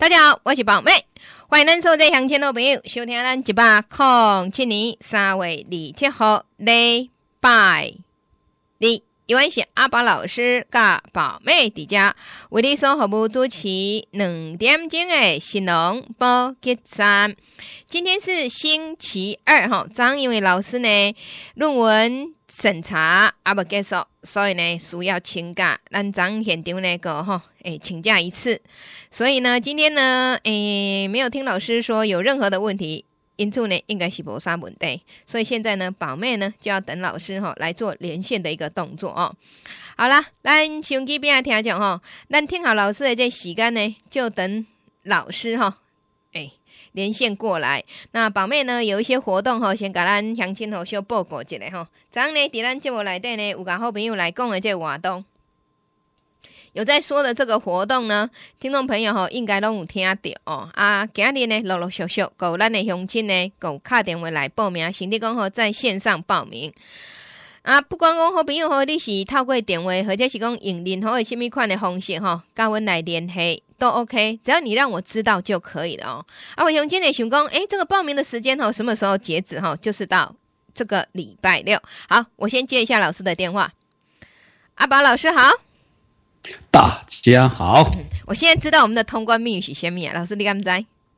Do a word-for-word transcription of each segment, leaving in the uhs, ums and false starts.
大家好，我是宝妹，欢迎咱所有在乡亲的朋友收听咱一百零七年三月二十七号礼拜二，由阮是阿宝老师甲宝妹伫遮为你所服务主持两点钟的新农补给站。今天是星期二哈，张因为老师呢论文审查还没结束，所以呢需要请假，咱张现场呢个哈诶请假一次，所以呢今天呢诶没有听老师说有任何的问题，因此呢应该是没啥问题，所以现在呢宝妹呢就要等老师哈来做连线的一个动作哦。好啦，咱手机边听讲哈，咱听好老师的这时间呢，就等老师哈诶连线过来。那宝妹呢有一些活动吼，先甲咱乡亲吼小报告一下吼。昨天呢，伫咱节目内底呢，有甲好朋友来讲的这个活动，有在说的这个活动呢，听众朋友吼应该拢有听到哦。啊，今日呢陆陆续续有咱的乡亲呢，有打电话来报名，甚至讲吼在线上报名。啊，不管讲好朋友吼，你是透过电话或者是讲用任何的什么款的方式吼，甲阮来联系都 OK， 只要你让我知道就可以了哦。啊，我乡亲也想讲，诶，这个报名的时间吼，什么时候截止吼？就是到这个礼拜六。好，我先接一下老师的电话。阿宝老师好。 大家好、 嗯。我现在知道我们的通关密语是什么啊？老师你敢知？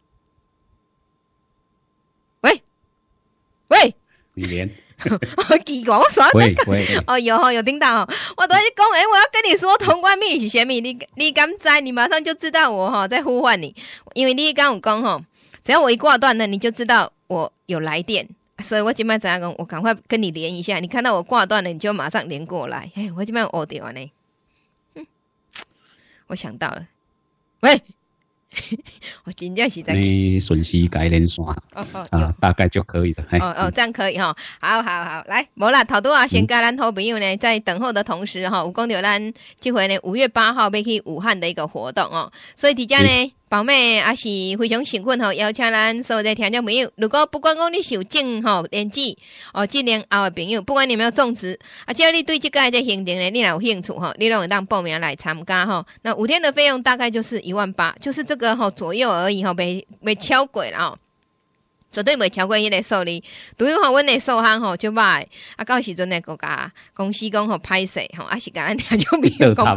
喂喂， 你连。 好奇怪，我刷喂喂， 哦有哦有听到哦，我都在讲，哎、欸，我要跟你说通关密语是什么？你你敢知？你马上就知道我哈在呼唤你，因为你刚有讲哈，只要我一挂断了，你就知道我有来电，所以我今摆怎样讲，我赶快跟你连一下，你看到我挂断了，你就马上连过来。哎，我今摆有学掉呢，嗯，我想到了，喂。我真正是在你顺时改连线哦哦啊，大概就可以了。 哦哦，这样可以哈、哦。好好好，来，无啦，头拄啊，先跟咱好朋友呢，在等候的同时哈，有讲到咱这回呢五月八号要去武汉的一个活动哦，所以伫遮呢，宝妹也是非常幸运吼，邀请咱所有的听众朋友，如果不管讲你是有种吼年纪哦，即年后的朋友，不管你有没有种植啊，只要你对这个这行程呢，你有兴趣吼，你拢会当报名来参加吼。那五天的费用大概就是一万八，就是这个吼左右而已吼，没没超过啦吼。绝对袂超过迄个数字，除非吼，阮的数项吼就歹，啊，到时阵呢，国家公司讲吼歹势吼，啊是甲咱听就没有讲。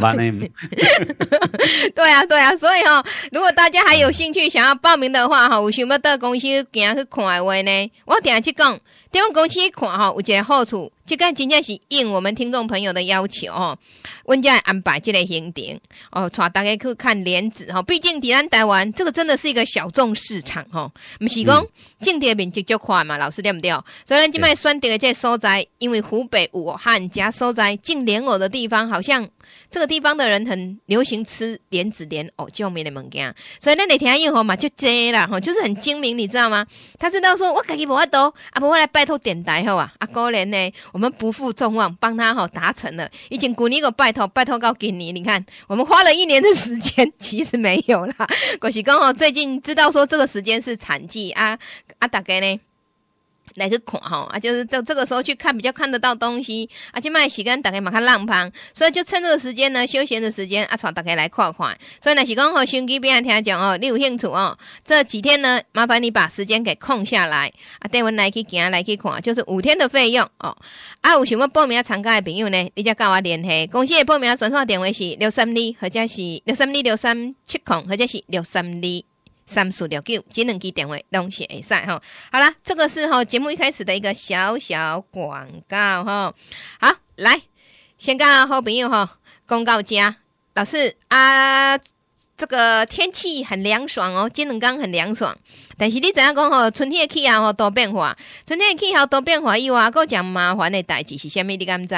对啊，对啊，所以吼，如果大家还有兴趣想要报名的话吼，有想要到公司行去看的话呢，我定去讲，踮阮公司看吼，有一个好处，这个真正是应我们听众朋友的要求吼，阮才会安排这个行程哦，带大家去看莲子吼，毕竟伫咱台湾，这个真的是一个小众市场吼，不是讲。嗯种地的面积就宽嘛，老师对不对？所以咱今摆选择的这个所在，因为湖北武汉加所在种莲藕的地方，好像这个地方的人很流行吃莲子莲藕这种面的物件，所以咱的听友吼嘛就这啦吼，就是很精明，你知道吗？他知道说我自己无法度，啊不我来拜托电台好啊，啊果然呢，我们不负众望，帮他吼达成了。以前去年个拜托拜托到今年，你看我们花了一年的时间，其实没有啦，可是刚好最近知道说这个时间是产季啊。啊，大家呢来去看吼，啊，就是这这个时候去看比较看得到东西，啊，现在时间大家嘛较浪胖，所以就趁这个时间呢，休闲的时间啊，带大家来看看。所以若是讲吼，手机边听讲哦，你有兴趣哦，这几天呢，麻烦你把时间给空下来，啊，带阮来去行来去看，就是五天的费用哦。啊，有想要报名参加的朋友呢，你才跟我联系，公司的报名专线电话是六三二，或者是六三二六三七零，或者是六三二。三四六九，这两支电话拢是会使吼。好啦，这个是吼节目一开始的一个小小广告吼。好，来先跟好朋友吼公告家老师啊，这个天气很凉爽哦，今两天很凉爽。但是你知影讲吼，春天的气候吼多变化，春天的气候多变化以外，还有一件麻烦的代志是啥物？你敢知？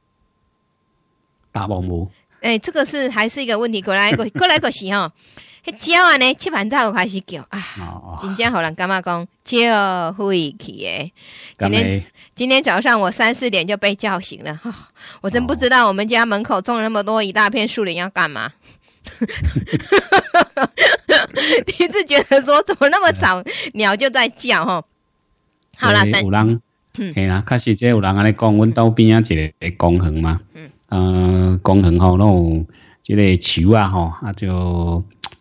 大网无。 诶、欸，这个是还是一个问题，过来过过来个是吼。迄鸟啊呢，七晚早就开始叫啊，哦、真正互人感觉讲叫晦气诶。今天今天早上我三四点就被叫醒了，哦、我真不知道我们家门口种了那么多一大片树林要干嘛。第一次觉得说怎么那么早鸟就在叫吼。好啦， 有人嘿啦，确实这有人安尼讲，阮兜边仔一个公园嘛，嗯，呃，公园吼，拢有即个树啊吼，啊就。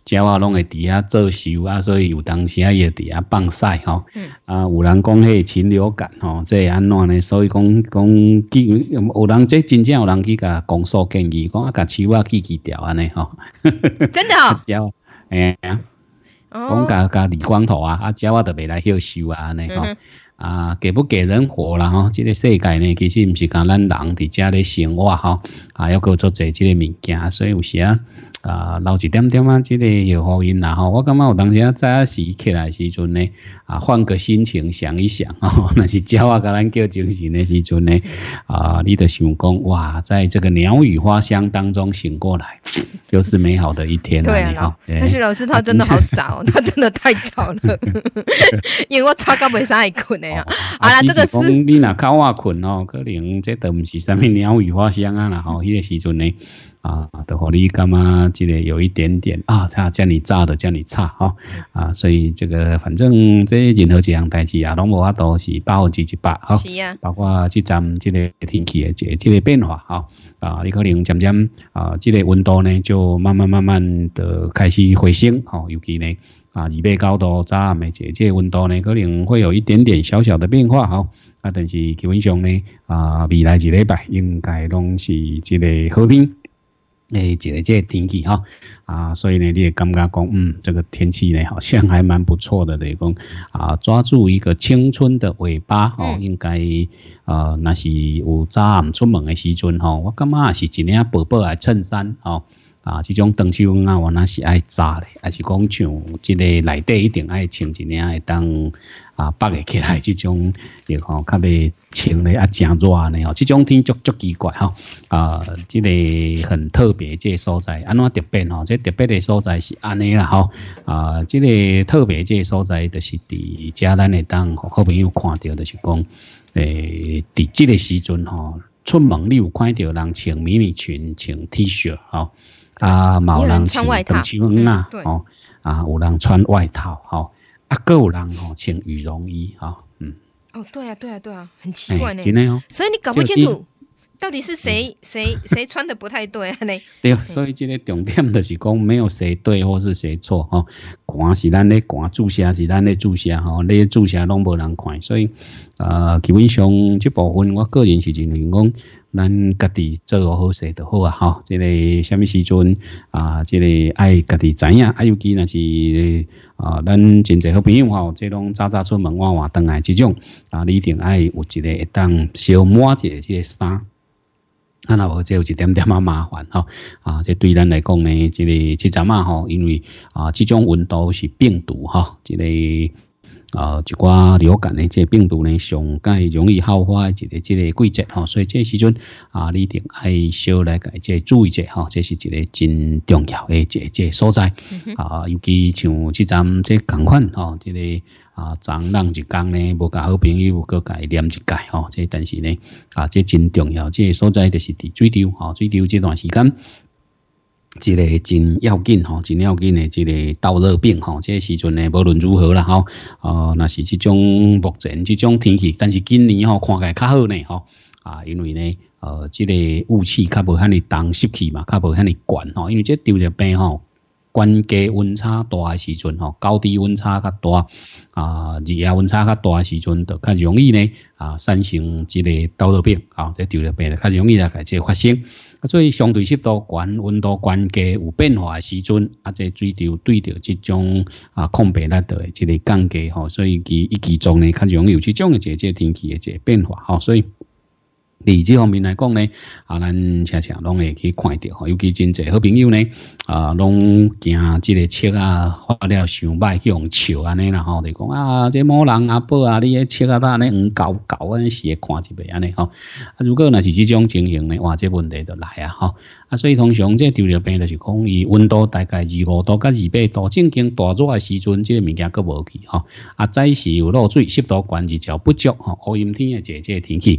鸟啊拢会伫遐做秀啊，所以有当时啊也伫遐放屎吼。 嗯、 啊，有人讲迄禽流感吼，这是安怎呢？所以讲讲有人这真正有人去甲公所建议，讲啊，甲树啊去去掉安尼吼。 真的哦。 鸟，哎呀，讲甲甲理光头啊，啊鸟啊就袂来休秀啊安尼吼。嗯啊，给不给人活啦吼？这个世界呢，其实毋是讲咱人伫遮咧生活吼，啊，要搁做做这个物件，所以有时啊，啊，留一点点啊，这个有福音啦吼。我感觉有当时啊，早时起来时阵呢，啊，换个心情想一想吼，那是鸟啊，甲咱叫精神的时阵呢，啊，你就想讲哇，在这个鸟语花香当中醒过来，又是美好的一天了。 对啊，老，但是老师他真的好早，他真的太早了，因为我吵到袂使爱困。 哦、啊啦，这个是你若较晚困吼，可能这都毋是啥物鸟语花香啊啦吼，迄、那个时阵呢啊，都互你感觉这个有一点点啊，他叫你炸的叫你差吼啊，所以这个反正这任何一项代志啊，拢无法度是百分之一百吼， 是啊， 包括即阵这个天气的这这个变化吼啊，你可能渐渐啊，这个温度呢就慢慢慢慢的开始回升吼，尤其呢。啊，二八九度早暗的这这温度呢，可能会有一点点小小的变化吼。啊，但是基本上呢，啊，未来一礼拜应该拢是这个好天诶，一个这个天气哈。啊，所以呢，你也感觉讲，嗯，这个天气呢，好像还蛮不错的，就是讲啊，抓住一个青春的尾巴吼、哦，应该呃，那是有早暗出门的时阵吼，我感觉是一领薄薄的衬衫吼。啊，这种长袖啊，我那是爱扎的，还是讲像这个内底一定爱穿一领会当啊绑得起来这种，也吼较袂穿咧啊真热呢吼，这种天足足奇怪吼，啊，这个很特别这个所在，安怎特别吼？这特别的所在是安尼啦吼，啊，这个特别这个所在就是伫遮咱会当好朋友看到，就是讲，诶，伫这个时阵吼，出门你有看到人穿迷你裙、穿 T 恤吼。啊，有人穿长袖啊，哦，啊，有人穿外套，吼，啊，各有人吼穿羽绒衣，哈，嗯， 哦，对啊，对啊，对啊，很奇怪呢， 真的哦， 所以你搞不清楚到底是谁谁谁穿的不太对啊？呢， 对，所以这个重点就是讲没有谁对或是谁错，哈，寒是咱咧寒，注射是咱咧注射，吼，你注射拢无人看，所以，呃，基本上这部分我个人是认为讲。咱家己做好势就好啊！吼，这个什么时阵啊？这个爱家己知影，啊，尤其若是啊，咱真侪好朋友吼，这拢早早出门晚晚回来这种啊，你一定爱有一个会当小抹一个这个衫，啊，若无这有一点点啊麻烦吼啊，这对咱来讲呢，这个即阵啊吼，因为啊，这种温度是病毒吼，这个。啊，一寡流感的这个病毒呢，上介容易好发的一个这个季节吼，所以这时阵啊，你一定爱小来个这注意者吼，这是一个真重要的这这所在、嗯、啊，尤其像这站这同款吼，这个啊，昨人一工呢，无甲好朋友搁甲伊念一届吼，这但是呢啊，这真重要，这个所在就是伫水流吼，水流这段时间。一个真要紧吼，真要紧的这个稻热病吼，这个时阵呢，无论如何啦吼，呃，那是这种目前这种天气，但是今年吼看起来较好呢吼，啊，因为呢，呃，这个雾气较无遐尼重，湿气嘛较无遐尼悬吼，因为这丢着病吼。关节温差大的时阵吼，高低温差较大啊，热压温差较大的时阵，就较容易呢啊产生这个稻热病啊，这丢着病就较容易来个这发生。啊，所以相对湿度悬、温度关节有变化的时阵，啊，这水流对着这种啊抗病力的这个降低吼，所以其一其中呢较容易有这种的这这天气的这变化吼，所以。伫这方面来讲呢，啊，咱常常拢会去看到吼，尤其真侪好朋友呢，啊，拢惊即个切啊发了伤歹去用笑安尼啦吼，就讲啊，这某人阿伯啊，你个切啊安尼黄狗狗安尼是会看一袂安尼吼，啊，如果若是这种情形呢，哇，这问题就来啊吼，啊，所以通常这丢着病就是讲伊温度大概二五度到二八度，正经大热的时阵，这个物件佫无去吼，啊，再是有露水，湿度悬，日照不足吼，乌阴天的这这天气。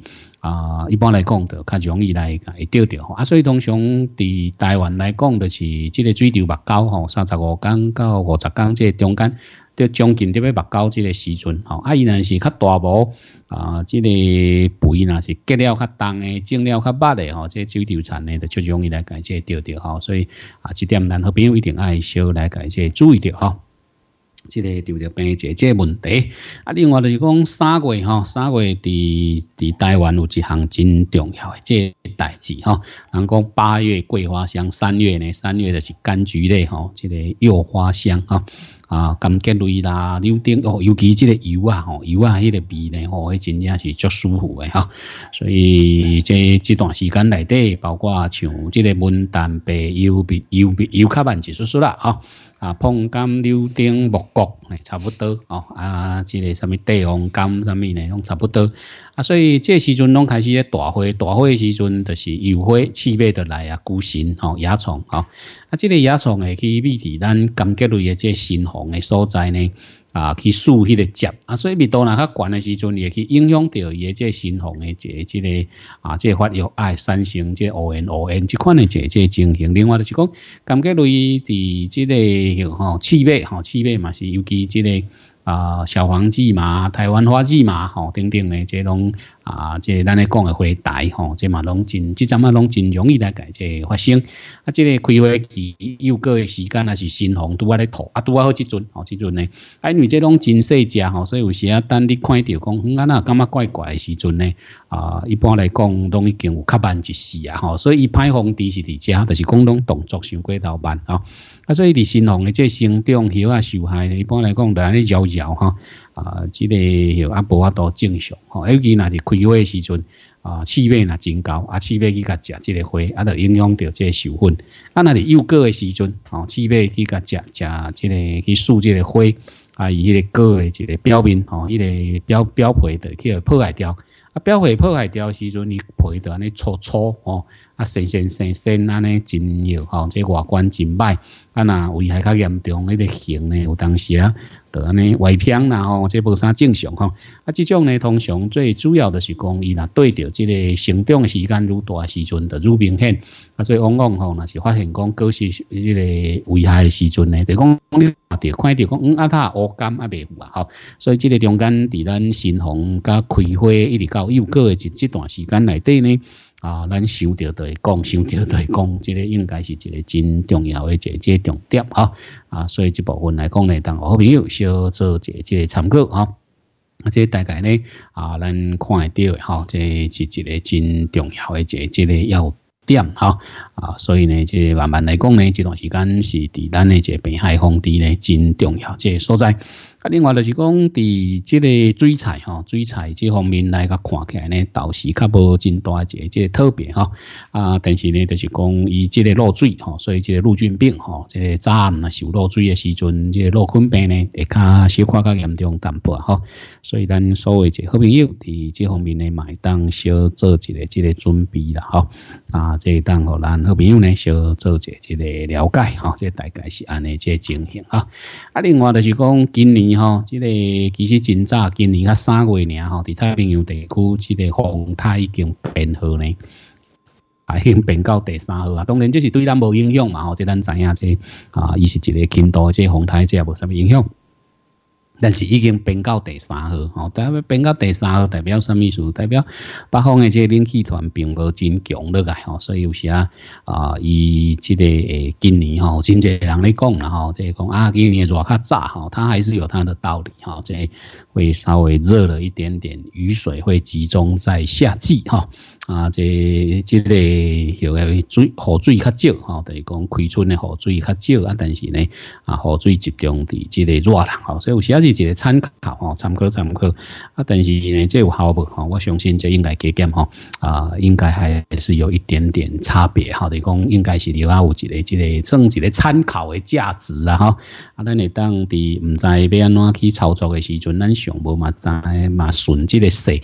啊、呃，一般来讲就较容易来会钓到啊，所以通常伫台湾来讲，就是即个水钓目钩吼，三十五天到五十天即个中间，就将近伫要目钩即个时阵吼，啊，伊若是较大无啊，即、这个肥若是结了较重诶，种了较密诶吼，即个水钓产呢，就最容易来甲即个钓着吼，所以啊，即点咱好朋友一定爱小来甲即个注意着吼。即个钓着病即即问题，啊，另外就是讲三月吼，三月伫伫台湾有一项真重要诶即个代志吼。人讲八月桂花香，三月呢，三月就是柑橘类吼，即个柚花香吼。啊，柑橘类啦，柳丁哦，尤其即个油啊吼，油啊迄个味呢吼，迄真正是足舒服诶吼。所以这这段时间内底，包括像即个文旦、白柚、油油油较慢一chút chút啦吼。啊，碰柑、柳丁、木果，差不多哦。啊，即、這個什麼帝王柑什麼呢，攏差不多。啊，所以這個時陣攏開始咧大花，大花嘅時陣就是油花，刺尾就來啊，龜神吼，野蟲吼。啊，即、這個野蟲會去覓佇咱柑橘類嘅即新紅嘅所在呢。啊，去樹迄個葉啊，所以密度若較懸的時陣，會去影響到伊個即個新紅的即個即個啊，即個發育愛產生即個烏煙烏煙即款的即個即個情形。另外就是講，柑橘類佇即個吼刺尾吼刺尾嘛是尤其即個啊小黃薊嘛、台灣花薊嘛吼等等的即種啊，即咱咧講的花台吼，即嘛攏真即陣啊攏真容易來解即發生。啊，即個開花期幼果的時間也是新紅拄啊咧吐啊拄啊好即陣吼即陣呢，啊因為即種真細隻吼，所以有時啊等你看到講，嗯啊那感覺怪怪的時陣呢，啊一般來講攏已經有較慢一絲啊吼，所以伊歹風池是佇遮，就是講攏動作傷過頭慢吼。啊，所以佇新紅的即生長葉啊受害，一般來講就安尼搖搖吼。啊，即、這個葉啊無法度正常吼，尤其若是開花的時陣，啊，刺尾若真高，啊，刺尾去甲食即個花，啊，就影響到即個授粉。啊，若是幼果的時陣，吼，刺尾去甲食食即個去輸即個花，啊，伊迄個果的一個表面，吼，迄個表表皮就去破壞掉。啊，表皮破壞掉的時陣，伊皮就安尼粗粗吼。啊，生生生生安尼真藥吼，即外觀真歹。啊，若危害較嚴重，迄個形呢，有當時啊，就安尼歪偏啦吼，即無啥正常吼。啊，即種呢，通常最主要就是講，伊若對着即個成長的時間愈大時陣，就愈明顯。啊，所以往往吼，若是發現講果實即個危害的時陣呢，就講你看到看到講，嗯啊，它烏柑啊袂有啊吼。所以即個中間佇咱新紅甲開花一直到幼果的即即段時間內底呢。啊，咱想到就會講，想到就會講，即個應該是一個真重要的一個即個重點吼。啊，所以這部分來講呢，當好朋友小做一個即個參考吼。啊，即大概呢，啊，咱看會到的吼，即是一個真重要的一個即個要點吼。啊，所以呢，即慢慢來講呢，這段時間是佇咱的即個濱海風地呢真重要即個所在。啊，另外就是講，佇即個水菜吼，水菜這方面來甲看起來呢，倒是較無真大一個即個特別吼。啊，但是呢，就是講伊即個漏水吼，所以即個陸菌病吼，即個早暗若是有漏水的時陣，即個漏菌病呢會較小可較嚴重淡薄吼。所以咱所有即好朋友佇這方面呢，嘛會當小做一個即個準備啦吼。啊，即當互咱好朋友呢，小做一個即個了解吼，即大概是安尼即個情形吼。啊，另外就是講今年。吼，即、這個其實真早，今年啊三月爾吼，佇太平洋地區，即、這個風台已經變好呢，啊已經變到第三號啊。當然，這是對咱無影響嘛吼，即咱知影即啊，伊是一個輕度即風台，即也無啥物影響。但是已經變到第三號，吼，代表變到第三號代表什麼意思？代表北方的這個冷氣團並無真強落來，吼，所以有時啊，啊，伊這個誒今年吼，真濟人咧講啦，吼，即係講啊，今年熱較早，吼，它還是有它的道理，吼，即係會稍微熱了一點點，雨水會集中在夏季，吼，啊，即即個有個水雨水較少，吼，就是講開春的雨水較少啊，但是呢，啊，雨水集中佇這個熱人，吼，所以有時啊。是一個參考吼，參考參考啊！但是呢，這有效無吼？我相信這應該加減吼啊，應該還是有一點點差別吼。就是講應該是了啊，有一個這個算一個參考的價值啦吼。啊，咱會當佇唔知要安怎去操作的時陣，咱上無嘛知嘛順這個勢。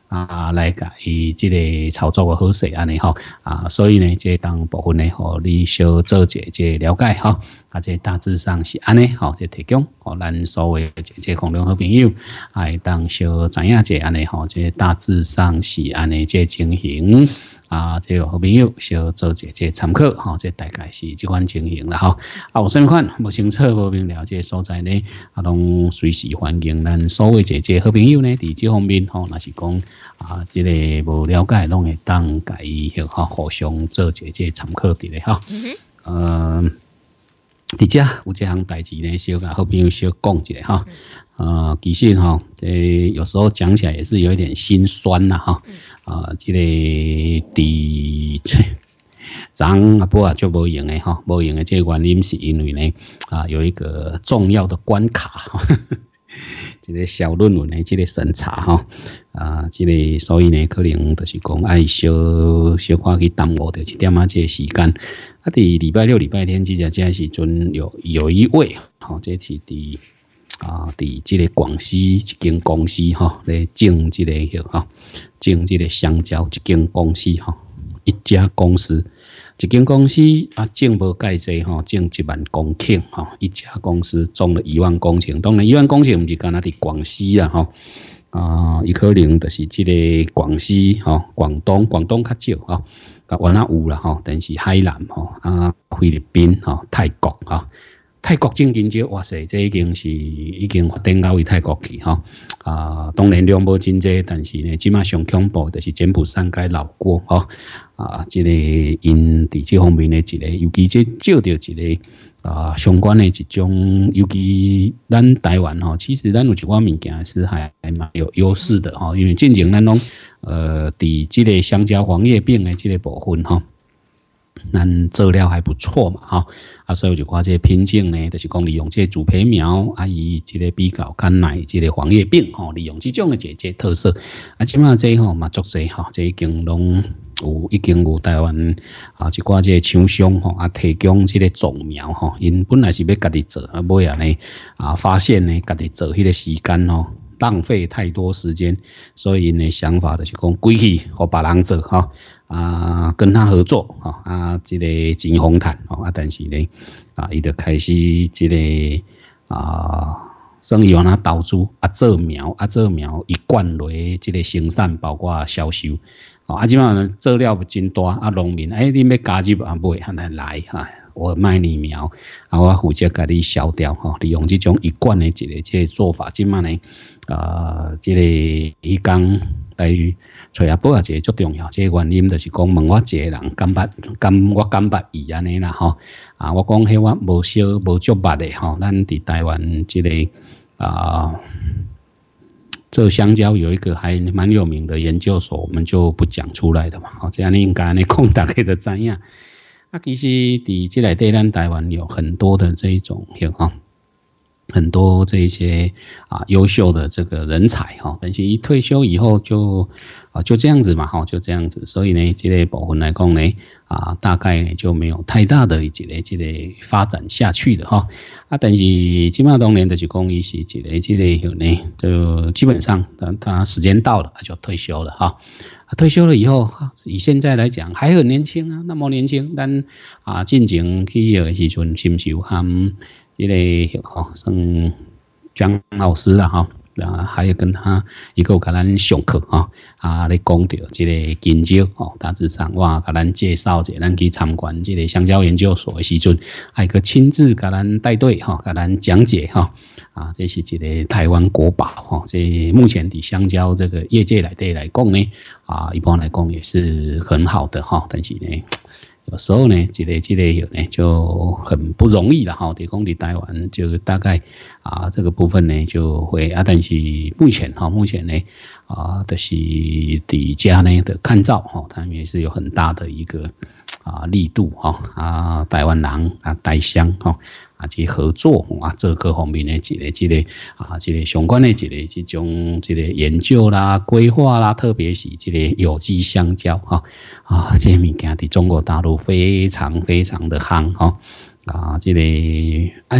啊来甲伊即个操作个好势安尼吼啊，所以呢，这当部分呢，吼你小做者这了解吼，啊这大致上是安尼吼，这提供吼咱所有这这空中好朋友，啊当小知影者安尼吼，这大致上是安尼这情形。啊，这个好朋友小做一个参考，吼，这大概是这款情形啦，吼。啊，有甚款无清楚、无明了这所在呢，啊，拢随时欢迎咱所有这这好朋友呢，伫这方面吼，若是讲啊，这个无了解，拢会当甲伊吼互相做一个这参考伫咧，吼。嗯呃，伫遮有一项代志呢，小甲好朋友小讲一下，吼。呃，其实哈，这有时候讲起来也是有一点心酸呐，哈。啊，这个伫昨啊不啊就无用的哈，无用的这个原因是因为呢，啊有一个重要的关卡，呵呵这个小论文的这个审查哈，啊，这个所以呢，可能就是讲爱小小看去耽误着一点啊这个时间。啊，伫礼拜六、礼拜天这只这时阵有有一位，好，这是伫。啊，伫即个广西一间公司吼，咧种即个迄吼，种即个香蕉一间公司吼，一家公司，一间公司啊，种无介济吼，种一万公顷吼，一家公司种了一万公顷，当然一万公顷毋是干那伫广西啦吼，啊，伊可能就是即个广西吼，广东广东较少吼，啊，原来有啦吼，但是海南吼啊，菲律宾吼，泰国吼。泰国种香蕉，哇塞，这已经是已经发展到去泰国去吼啊！当然量无真济，但是呢，即马上恐怖就是柬埔寨甲老过吼啊！即、这个因伫这方面的一个，尤其这照着一个啊相关的一种，尤其咱台湾吼，其实咱有一寡物件是还还蛮有优势的吼，因为进前咱拢呃伫这个香蕉黄叶病的这个部分吼。咱做了还不错嘛，哈啊，所以就看这品种呢，就是讲利用这主培苗啊，伊这个比较甘耐这个黄叶病吼，利用这种的这这特色啊，即马这吼嘛足济吼，这已经拢有已经有台湾啊一寡这厂商吼啊提供这个种苗吼，因本来是要家己做啊，尾啊呢啊发现呢家己做迄个时间吼。浪费太多时间，所以呢想法就是讲，归去和别人做哈啊，跟他合作哈啊，这个金红毯啊，但是呢啊，伊就开始这个啊，生意往那投资啊，做苗啊，做苗一贯落这个生产，包括销售啊，即马做了真大啊，农民哎，你要加入啊，买很难来哈。我卖你苗，啊，我负责给你销掉哈。利用这种一贯的一个这个做法，即马呢，啊，这个伊讲来找阿宝啊，这个最重要。这个原因就是讲，问我一个人感觉感我感觉伊安尼啦吼。啊，我讲迄我无少无足捌的吼，咱伫台湾这个啊。做香蕉有一个还蛮有名的研究所，我们就不讲出来的嘛。好，这样你应该你空大概就知影。啊，其实伫这内底咱台湾有很多的这一种哈，很多这些啊优秀的这个人才哈，但是一退休以后就啊就这样子嘛哈，就这样子，所以呢，这类部分来讲呢啊，大概呢就没有太大的一个这个发展下去的哈。啊，但是今嘛当年就是讲伊是一个这个呢，就基本上他他时间到了就退休了哈。退休了以后，以现在来讲还很年轻啊，那么年轻，但啊进前去的时阵，是不是有含这个吼，像姜老师啦哈，啊还有跟他一个给咱上课哈，啊来讲到这个研究哦，大致上哇给咱介绍者，咱去参观这个香蕉研究所的时阵，还个亲自给咱带队哈，给咱讲解哈。啊，这是一个台湾国宝哈，这目前的香蕉这个业界来对来讲呢，啊，一般来讲也是很好的哈，但是呢，有时候呢，这个这个有呢就很不容易了哈，在讲在台湾就大概啊这个部分呢就会啊，但是目前哈，目前呢啊，就是底家呢的看照哈，他们也是有很大的一个啊力度哈啊，台湾人啊台商哈。啊，去合作啊，做各方面的一个、这个啊，这个相关的一个这种这个研究啦、规划啦，特别是这个有机香蕉哈啊，这物件在中国大陆非常非常的夯哈啊，这个而且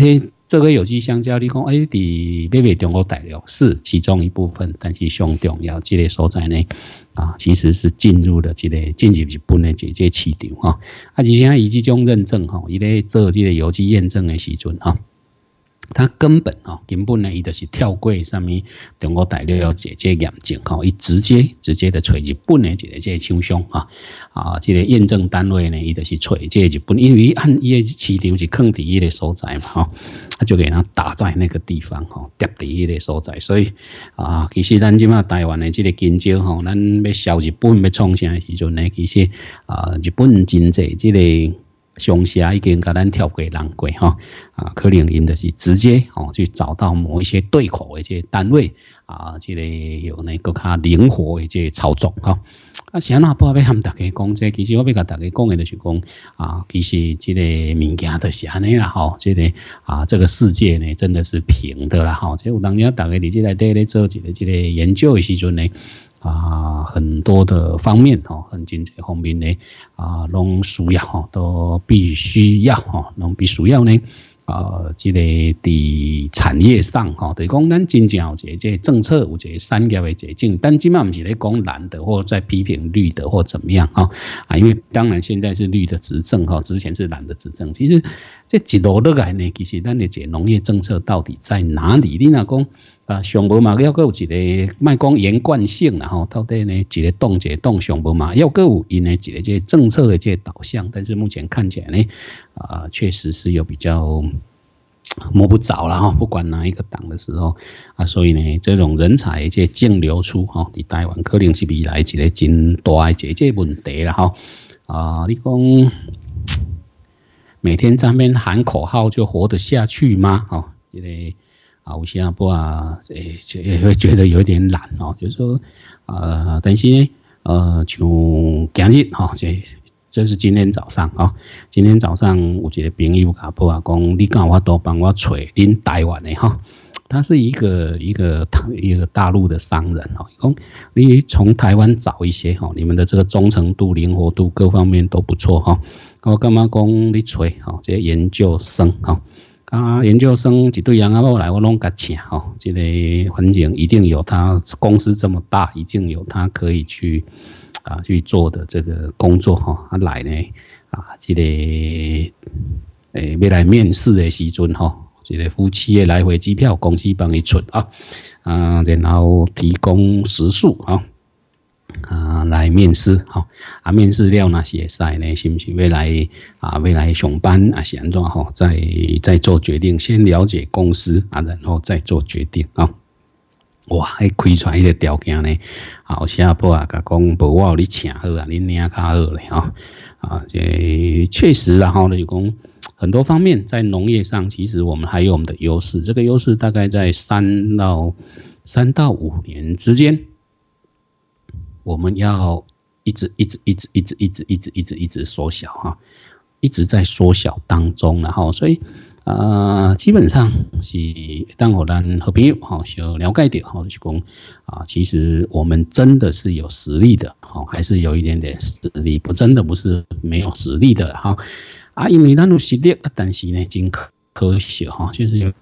这个有机香蕉，你讲哎，伫买卖中国大陆是其中一部分，但是上重要这个所在呢，啊，其实是进入了这个进入日本的这个市场哈。啊，而且伊这种认证哈，伊咧做这个有机验证的时阵哈。他根本哦，根本呢，伊就是跳过上面中国大陆有这这验证吼，伊直接直接的找日本的一个这个厂商啊，啊，这个验证单位呢，伊就是找这个日本，因为按伊的市场是放伫伊个所在嘛，吼，他就给他打在那个地方吼，叠伫伊个所在，所以啊，其实咱即马台湾的这个香蕉吼，咱要销日本要创啥的时阵呢，其实啊，日本真济这个。商社已经甲咱跳过人过哈啊，可能因就是直接哦去找到某一些对口的这些单位啊，这个有那个较灵活的这个操作哈。啊，是安怎不要和大家讲这，其实我要甲大家讲的就是讲啊，其实这个物件就是安尼啦哈，这个啊这个世界呢真的是平的啦哈。这有当年大家伫这内底咧做一个这个研究的时阵呢。啊，很多的方面哈，很经济方面呢，啊，拢需要哈，都必须要哈，拢必须要呢，啊，这个伫产业上哈，就是讲咱真正有一个这个政策，有一个产业的这种，但今麦不是咧讲蓝的，或在批评绿的或怎么样哈啊，因为当然现在是绿的执政哈，之前是蓝的执政，其实这一路落来呢，其实咱的这农业政策到底在哪里？你若讲。啊，上无嘛，要阁有一个，莫讲连贯性啦吼，到底呢，一个动一个动上无嘛，要阁有因的一个这政策的这导向，但是目前看起来呢，啊、呃，确实是有比较摸不着了哈，不管哪一个党的时候啊，所以呢，这种人才这净流出哈，伫台湾可能是未来一个真大的一个问题啦哈。啊，你讲每天在那边喊口号就活得下去吗？哈，这个。啊，有些不啊，诶，也会觉得有点懒哦。就是说，呃，但是呢，呃，像今日哈，这这是今天早上啊、哦，今天早上有一个朋友甲我啊讲，你敢有法度帮我找恁台湾的哈？他是一个一个一个大陆的商人哦，讲你从台湾找一些哈，你们的这个忠诚度、灵活度各方面都不错哈。我干嘛讲你找哈？这些研究生哈。啊，研究生一对人啊，我来我拢甲请吼，这个环境一定有他公司这么大，一定有他可以去啊去做的这个工作哈。啊来呢啊，这个诶要来面试的时阵哈，这个夫妻的来回机票公司帮你出啊，啊然后提供食宿啊。啊，来面试，好啊，面试了那些赛呢，是不是要来啊？要来上班啊？是安怎吼？再再做决定，先了解公司啊，然后再做决定啊。哇，迄开出来迄个条件呢，啊，下坡啊，甲讲无我有你请好啊，恁领较好咧哈啊，这确实然后呢，就讲很多方面在农业上，其实我们还有我们的优势，这个优势大概在三到三到五年之间。我们要一直一直一直一直一直一直一直一直缩小哈，一直在缩小当中，然后所以呃基本上是当我咱好朋友哈，就了解到哈，就是讲啊，其实我们真的是有实力的哈，还是有一点点实力，不真的不是没有实力的哈啊，因为咱有实力，但是呢，真可可惜哈，就是有。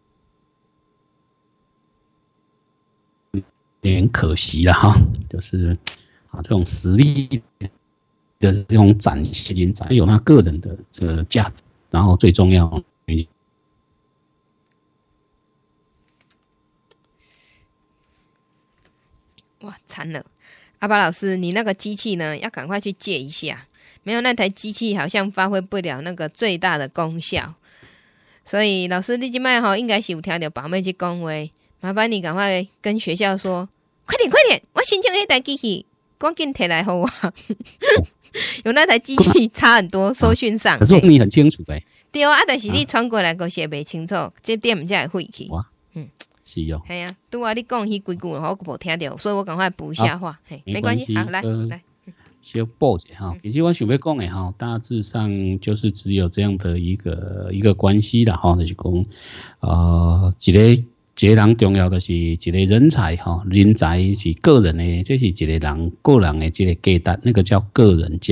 有点可惜了哈，就是啊，这种实力的这种展现，才有他个人的这个价值，然后最重要， 哇，惨了！阿巴老师，你那个机器呢，要赶快去借一下，没有那台机器好像发挥不了那个最大的功效，所以老师你现在哈应该是有听到爸妹去讲话。麻烦你赶快跟学校说，快点快点，我申请那台机器，赶紧摕来给我。有那台机器差很多，收讯上。 可是你很清楚呗。 对啊，但是你传过来，我写不清楚，这点才会废去。 哇，嗯，是哦。 系啊，拄啊，你讲迄几句，我无听到，所以我赶快补一下话。嘿，没关系，好，来来。 先报一下哈，其实我想要讲的哈，大致上就是只有这样的一个一个关系啦哈，就是讲，呃，一个。一个人重要的是一个人才哈，人才是个人的，这是一个人个人的这个价值，那个叫个人价值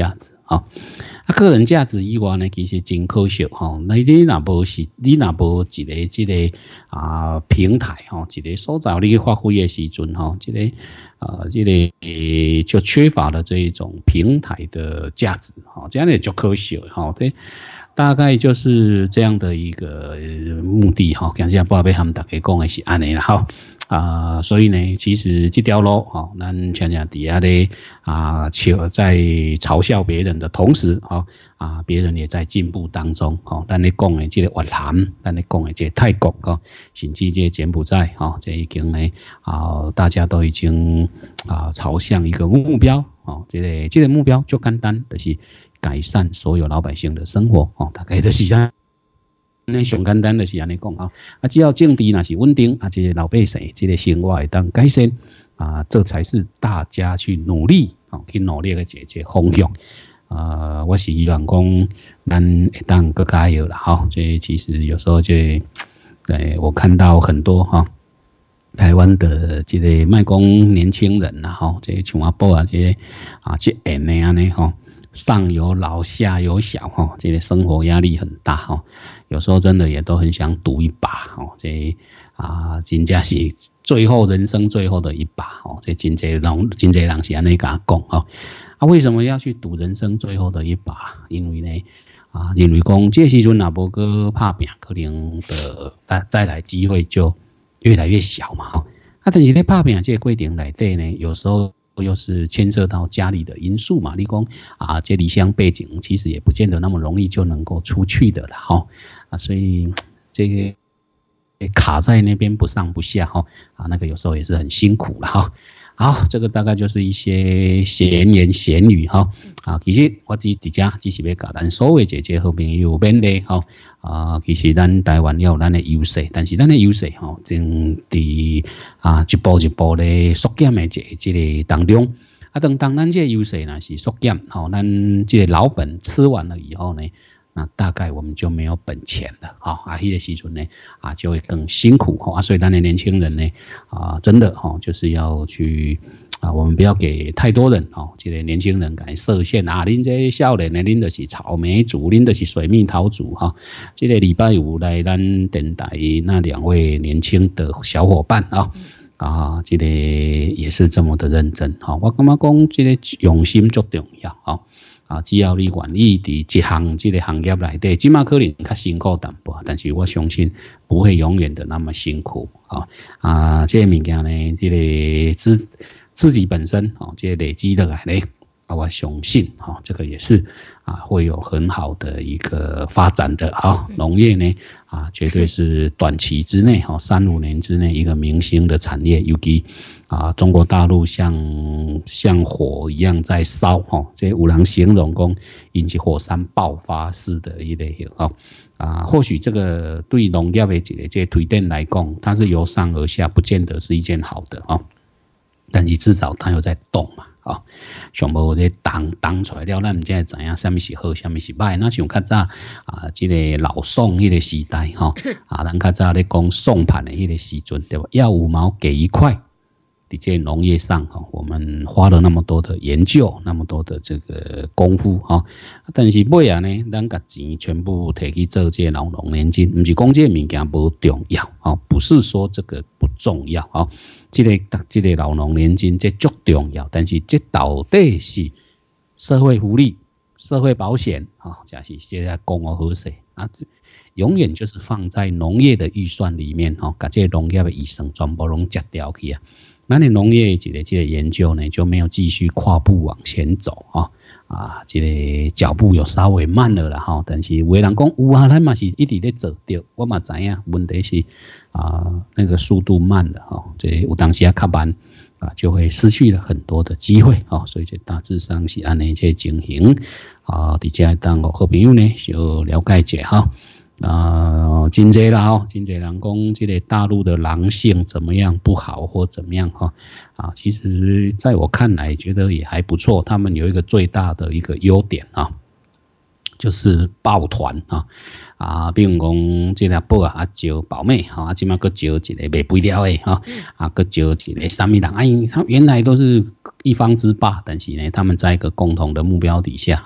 哈。啊，个人价值以外呢，其实真可惜吼。那你若无是，你若无一个即个啊平台吼，一个所在你发挥的时阵吼，即个呃，即个就缺乏了这一种平台的价值吼，这样呢就可惜吼。这大概就是这样的一个目的吼。今日报要他们大家讲的是安尼啦吼。啊、呃，所以呢，其实这条路，哈、哦，咱常常底下咧啊，在嘲笑别人的同时，哈、哦、啊，别人也在进步当中，哈、哦。咱咧讲的这个越南，咱咧讲的这个泰国，哈、哦，甚至这个柬埔寨，哈、哦，这已经呢啊，大家都已经啊朝向一个目标，哦，这个这个目标就简单，就是改善所有老百姓的生活，哦，大概就是这样。那上简单就是安尼讲啊，啊，只要政治若是稳定，啊，这个老百姓这个生活会当改善啊，这才是大家去努力啊，去努力的一个方向啊。我是希望讲，咱会当更加油啦，哈。这其实有时候就，呃，我看到很多哈，台湾的这个卖讲年轻人呐，哈，这像阿伯啊，这啊，这演的安尼哈。上有老下有小哈，这个生活压力很大哈，有时候真的也都很想赌一把哈，这啊真正是最后人生最后的一把哈，这真侪人真侪人是安尼甲讲哈，啊为什么要去赌人生最后的一把？因为呢啊认为讲这时阵若无个拍拼，可能的再再来机会就越来越小嘛哈，啊但是咧拍拼这个过程内底呢，有时候又是牵涉到家里的因素嘛，你讲啊，这离乡背景其实也不见得那么容易就能够出去的了哈啊，所以这个卡在那边不上不下哈啊，那个有时候也是很辛苦了哈。好，这个大概就是一些闲言闲语哈啊，其实我只只家只是要甲咱所有姐姐和朋友勉励哈啊，其实咱台湾也有咱的优势，但是咱的优势哈正伫啊一步一步咧缩减的这这个当中啊，等当咱这优势呢是缩减，好，咱这个老本吃完了以后呢。那大概我们就没有本钱了，好啊，迄个时阵呢啊就会更辛苦啊，所以咱的年轻人呢啊，真的哈，就是要去啊，我们不要给太多人哦，这个年轻人敢设限啊，恁这少年呢，恁就是草莓族，恁就是水蜜桃族哈。这个礼拜五来咱电台那两位年轻的小伙伴啊。啊，这个也是这么的认真哈，我感觉讲这个用心最重要哈。啊，只要你愿意伫一项这个行业内底，即马可能较辛苦淡薄，但是我相信不会永远的那么辛苦啊。啊，这个物件呢，这个自自己本身啊，这个累积的来呢，啊，我相信啊，这个也是啊，会有很好的一个发展的啊。农业呢，啊，绝对是短期之内哈，三五年之内一个明星的产业，尤其。啊，中国大陆像像火一样在烧哈，这有人形容讲引起火山爆发式的一类哈啊，或许这个对农业的一个这推动来讲，它是由上而下，不见得是一件好的啊，但是至少它有在动嘛啊，上无咧动动出来了，咱唔知知影什么是好，什么是歹。那像较早啊，这个老宋迄个时代哈啊，咱较早咧讲宋盘的迄个时阵对吧？要五毛给一块。在这农业上哈，我们花了那么多的研究，那么多的这个功夫哈，但是尾啊呢，咱把钱全部摕去做这老农年金，不是讲这物件不重要啊，不是说这个不重要啊，这个这个老农年金这足重要，但是这到底是社会福利、社会保险啊，假是现在讲我好势啊。永远就是放在农业的预算里面哈，把这农业的预算全部拢截掉去啊。那你农业这个这个研究呢，就没有继续跨步往前走啊啊，这个脚步有稍微慢了啦哈。但是有的人讲有啊，咱嘛是一直在走着，我嘛知影，问题是啊那个速度慢了哈，这有当时啊较慢啊，就会失去了很多的机会啊。所以这大致上是按呢这情形啊，伫遮当好朋友呢就了解者哈。啊，真侪啦吼，真侪人讲这个大陆的狼性怎么样不好或怎么样哈啊，其实在我看来觉得也还不错。他们有一个最大的一个优点啊，就是抱团啊啊，比如讲这个宝啊招宝妹哈，啊今嘛个招一个卖肥料的哈啊，个招一个什么人哎，他原来都是一方之霸，但是呢，他们在一个共同的目标底下。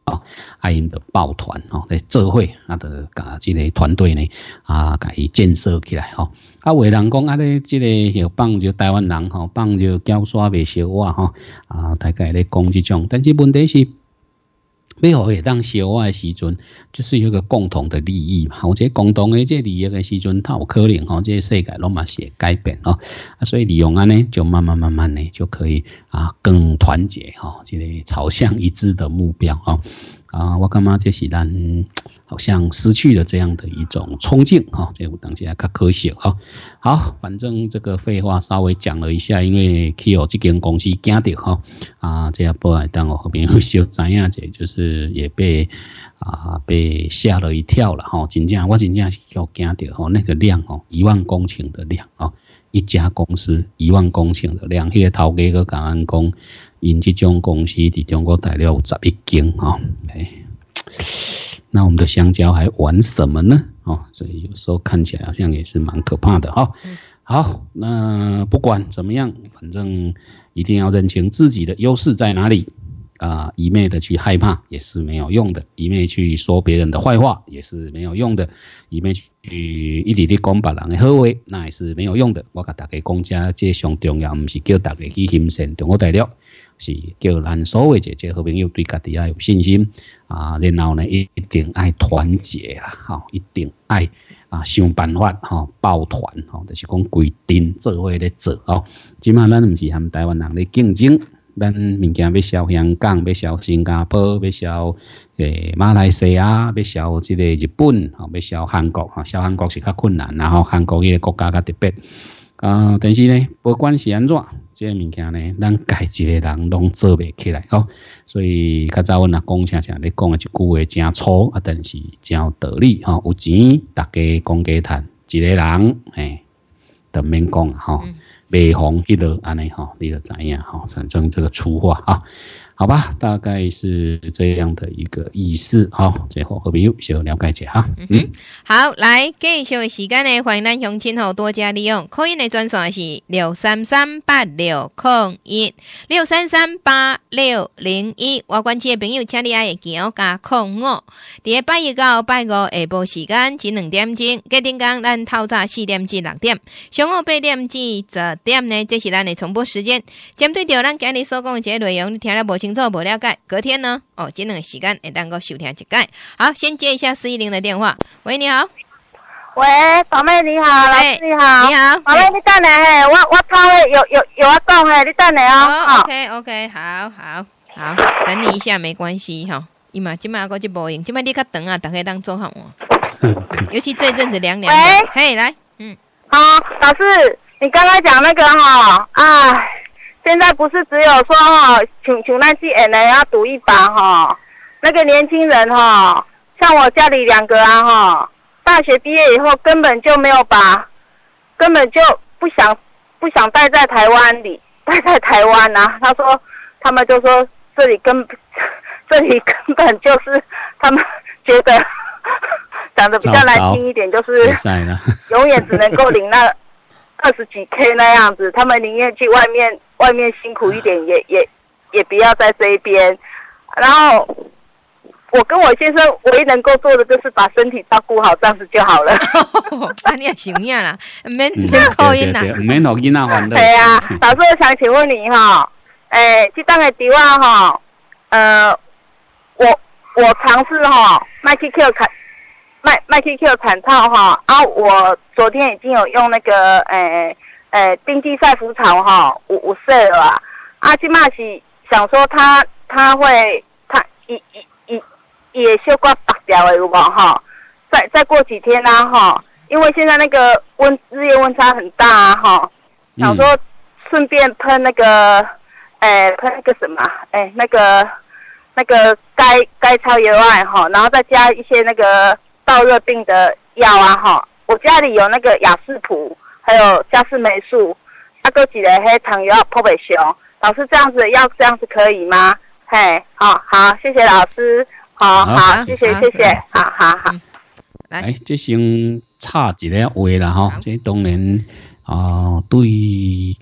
哦，啊，因的抱团哦，在做伙啊，的甲这个团队呢啊，甲伊建设起来吼。啊，有人讲啊咧，这个有放就台湾人吼，放就胶刷袂烧瓦吼啊，大概咧讲这种，但是问题是。要互会当烧瓦的时阵，就是有一个共同的利益嘛。或者共同的这利益的时阵，它有可能吼，这个世界拢嘛是会改变哦。啊，所以利用安尼，就慢慢慢慢呢，就可以啊更团结哈，这个朝向一致的目标哦。啊，我感觉这是咱好像失去了这样的一种冲劲哈，这有当下较可惜哈。好，反正这个废话稍微讲了一下，因为去有这间公司惊到哈啊，这样不来当我后边有小知影者，就是也被啊被吓了一跳了哈。真正我真正是有惊到哈，那个量哦，一万公顷的量哦，一家公司一万公顷的量，迄个头家个甲咱讲。因这种公司在中国大陆有十一间哈，哎，那我们的香蕉还玩什么呢？哦，所以有时候看起来好像也是蛮可怕的哈。好，那不管怎么样，反正一定要认清自己的优势在哪里啊、呃！一昧的去害怕也是没有用的，一昧去说别人的坏话也是没有用的，一昧去一直咧讲别人的好话，那也是没有用的。我甲大家讲，这这上重要，不是叫大家去欣赏中国大陆。是叫咱所有这这好朋友对家己要有信心啊，然后呢一定爱团结啦，吼，一定爱啊想办法吼抱团吼，就是讲规定做伙咧做吼。即马咱毋是和台湾人咧竞争，咱物件要销香港，要销新加坡，要销诶马来西亚，要销即个日本，吼，要销韩国，吼，销韩国是较困难，然后韩国迄个国家较特别。啊、呃，但是呢，不管是安怎，这个物件呢，咱家一个人拢做袂起来哦。所以较早阮阿公常常咧讲的一句话真粗啊，但是真有道理吼、哦。有钱大家讲价赚，一个人嘿，就免讲吼，卖红迄落安尼吼，你就知影吼。反正这个粗话啊。好吧，大概是这样的一个意思。好，最后和朋友小了解一下哈。 嗯哼，好，来继续的时间呢，欢迎咱乡亲好多加利用。口音的专线是六三三八六零一六三三八六零一。外关区的朋友，请你爱行加空五。伫个拜一到拜五下晡时间只两点钟，隔天讲咱透早四点至六点，上午八点至十点呢，这是咱的重播时间。针对着咱今日所讲的这些内容，你听了无清楚、无了解，隔天呢，哦，这两个时间会当够收听一解。好，先接一下四一零的电话。喂，你好。 喂，宝妹你好，老师你好。 你好， 宝妹你等下嘿，我我超会有有有要讲嘿，你等下哦。 哦 ，OK OK， 好好好，等你一下没关系哈。伊嘛，今麦个就无用，今麦你较长啊，大家当做好我。尤其这阵子凉凉的。嘿，来，嗯， 好，老师，你刚刚讲那个哈，啊。现在不是只有说哈，像像那些人呢要赌一把哈，那个年轻人哈，像我家里两个啊哈，大学毕业以后根本就没有把，根本就不想不想待在台湾里，待在台湾啊。他说，他们就说这里根这里根本就是他们觉得讲的比较难听一点，就是永远只能够领那二十几 K 那样子，他们宁愿去外面。外面辛苦一点也也也不要在这一边，然后我跟我先生唯一能够做的就是把身体照顾好，这样子就好了。 啊，你也想呀啦，免免口音啦， 免让囡仔烦恼。 对啊，老师，我想请问你哈，诶、欸，这档的电话哈，呃，我我尝试哈，麦去 Q 产麦麦去 Q 产套哈，啊，我昨天已经有用那个诶。欸诶，丁基赛福草哈，五五岁了啊。阿基玛是想说他他会他一一一也修挂拔掉的有无哈？再再过几天啊哈，因为现在那个温日夜温差很大啊哈，想说顺便喷那个诶喷那个什么诶那个那个该该超油胺哈，然后再加一些那个燥热病的药啊哈。我家里有那个雅士普。还有嘉士霉素，啊，搁一个黑糖油泡袂烧。老师这样子要这样子可以吗？嘿，好好，谢谢老师，好好，好谢谢谢谢，好好好。 来，这先插一个话啦吼，这当然啊、呃、对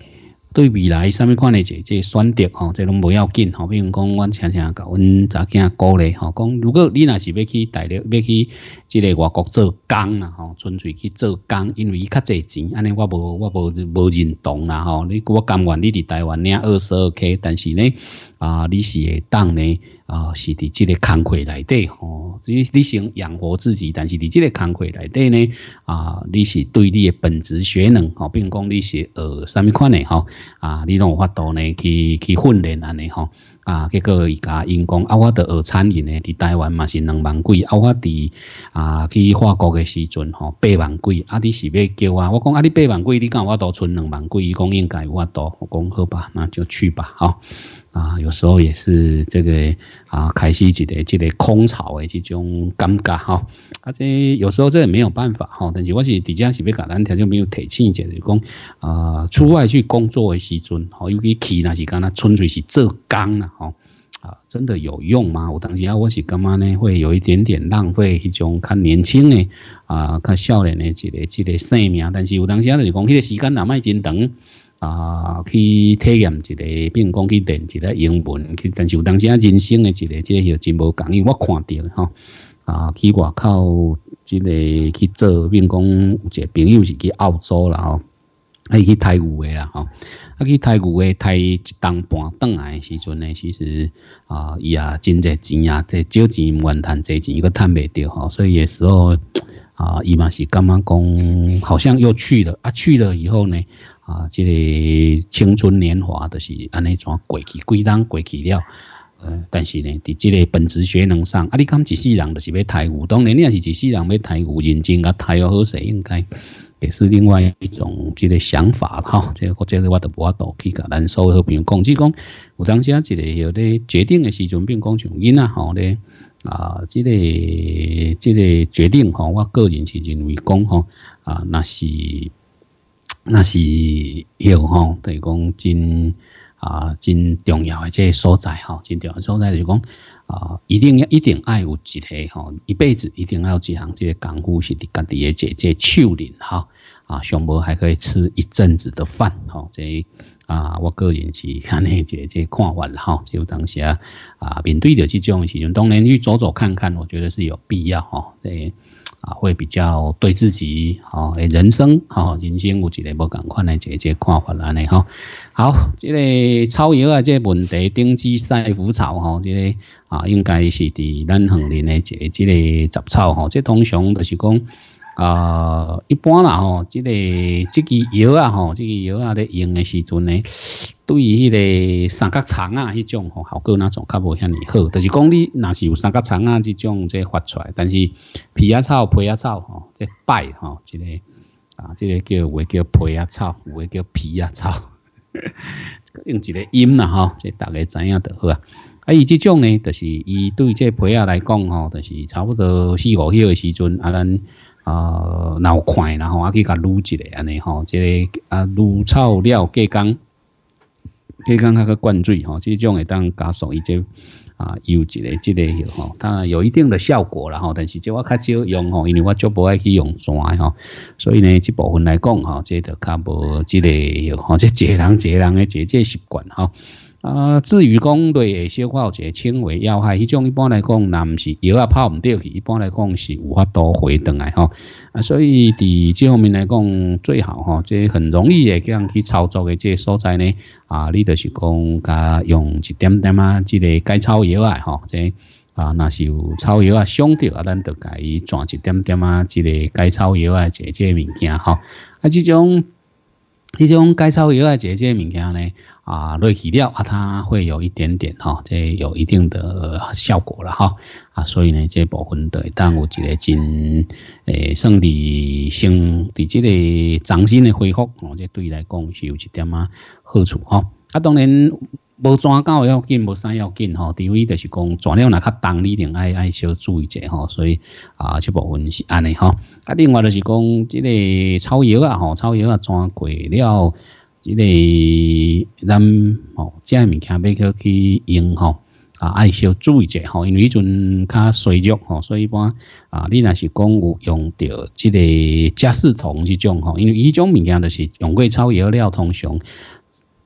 对未来什么款的这这选择吼，这拢无要紧吼。比如讲，阮常常甲阮查囝鼓励吼，讲如果你若是要去大陆，要去即个外国做工啦吼，纯粹去做工，因为伊较济钱，安尼我无我无无认同啦吼。你我甘愿你伫台湾领二十二 K， 但是呢啊，你是会当呢啊，是伫即个工课内底吼，你你先养活自己，但是伫即个工课内底呢啊，你是对你的本职学能吼，比如讲你是学什么款的吼。啊，你拢有法度呢去去训练安尼吼，啊，结果伊甲因讲啊，我伫学餐饮呢，伫台湾嘛是两万几，啊，我伫啊去法國嘅時陣吼八萬幾，啊，你是要叫我，我講啊，你八萬幾，你敢有法度存兩萬幾？伊講應該有法度，我講好吧，那就去吧，吼。啊，有時候也是這個啊，開始一個這個空巢的這種感覺哈，啊，這有時候這也沒有辦法哈，但是我是底下是要甲咱條就沒有提醒者，就是講啊，出外去工作的時陣，吼，尤其去那是干那純粹是做工啦，吼，啊，真的有用嗎？有當時啊，我是感覺呢，會有一點點浪費迄種較年輕的啊，較少年的一個一個生命，但是有當時啊，就是講迄個時間也莫真長。啊，去體驗一個，比如講去練一個英文，去，但是有當時啊，人生的一個即個真無共，因為我看到吼，啊，去外口即個去做，比如講有一個朋友是去澳洲啦吼，啊去台語的啦吼，啊去台語的台一當半轉來的時陣呢，其實啊，伊也真濟錢啊，這少錢唔願賺，濟錢伊個賺袂到吼，所以有時候啊，伊嘛是感覺講，好像又去了，啊去了以後呢。啊，這個青春年華就是安尼怎過去，幾當過去了。呃，但是呢，在這個本職學能上，啊，你講一世人就是要台語，當然你也是一世人要台語，認真甲台語好勢，應該也是另外一種這個想法哈。這個這個我都無法度去甲咱所有好朋友講，只講有當時啊，一個有咧決定的時陣，比如講像囡仔吼咧啊，這個這個決定吼，我個人是認為講吼啊，那是。那是有吼，就是講真啊，真重要的這個所在吼，真重要的所在就是講啊，一定要一定愛有一個吼，一輩子一定要有一項這個功夫是佇家己的這這手裡哈啊，上無還可以吃一陣子的飯吼，這啊，我個人是安尼這這看法啦吼，就當時啊啊面對着這種時陣，當然去走走看看，我覺得是有必要吼，這啊，會比較對自己吼誒人生吼人生有一個無共款的這這看法安尼吼。好，這個草藥啊，這個問題丁基賽虎草吼，這個啊應該是佇咱鄉鄰的這這個雜草吼，這通常就是講啊一般啦吼，這個這個藥啊吼，這個藥啊咧用的時陣呢，對於迄個三角蟲啊迄種吼效果那種較無遐尼好，就是講你若是有三角蟲啊這種這發出來，但是皮仔草、皮仔草吼，這擺吼，這個啊這個叫有的叫皮仔草，有的叫皮仔草，用一個音啦吼，這大家知影就好啊。啊，伊這種呢，就是伊對這皮仔來講吼，就是差不多四五歲的時陣啊，咱啊腦快啦吼，啊去甲擼一個安尼吼，這個啊擼草料加工。加工較個灌水吼，這種會當加速伊這啊有一個這個吼，它有一定的效果啦吼，但是這我較少用吼，因為我就無愛去用磚吼，所以呢，這部分來講吼，這就較無這個吼，這一個人一個人的這這習慣吼。啊，至於講對會小可有一個輕微要害，迄種一般來講，若毋是藥啊泡唔掉去，一般來講是有法度回轉來吼。啊，所以佇這方面來講，最好吼，這很容易嘅，咁去操作嘅這個所在呢，啊，你就是講加用一點點啊，這個解草藥啊，吼，這啊，若是有草藥啊傷着啊，咱就甲伊轉一點點啊，這個解草藥啊，這這物件吼，啊，這種這種解草藥啊，這這物件呢。啊，落去了啊，它會有一點點哈，這有一定的效果了哈啊，所以呢，這部分就會當有一個真誒，算佇先佇這個掌心的恢復哦，這對來講是有一點啊好處哈。啊，當然無磚膏要緊，無啥要緊吼，除非就是講磚料若較重，你一定愛愛小注意者吼，所以啊，這部分是安尼吼。啊，另外就是講這個草藥啊吼，草藥啊磚過了。這個咱吼，這物件要去用吼，啊，愛小注意者吼，因為迄陣較衰弱吼，所以一般啊，你若是講有用到這個嘉士酮這種吼，因為迄種物件就是用過草藥了，通常